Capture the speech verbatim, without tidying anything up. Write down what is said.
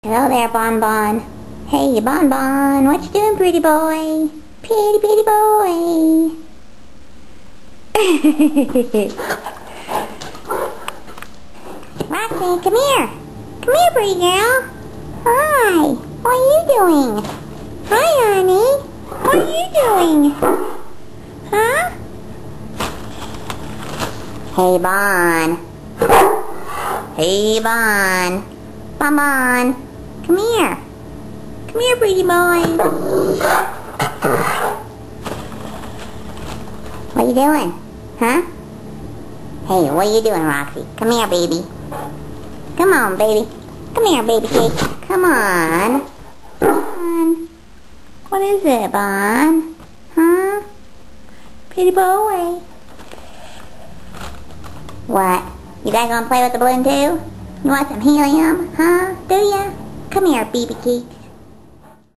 Hello there, Bon Bon. Hey, Bon Bon, what you doing, pretty boy? Pretty, pretty boy. Roxy, come here. Come here, pretty girl. Hi. What are you doing? Hi, honey. What are you doing? Huh? Hey, Bon. Hey, Bon. Bon Bon. Come here. Come here, pretty boy. What are you doing? Huh? Hey, what are you doing, Roxy? Come here, baby. Come on, baby. Come here, baby cake. Come on. Bon. What is it, Bon? Huh? Pretty boy. What? You guys gonna play with the balloon too? You want some helium? Huh? Do ya? Come here, baby cake.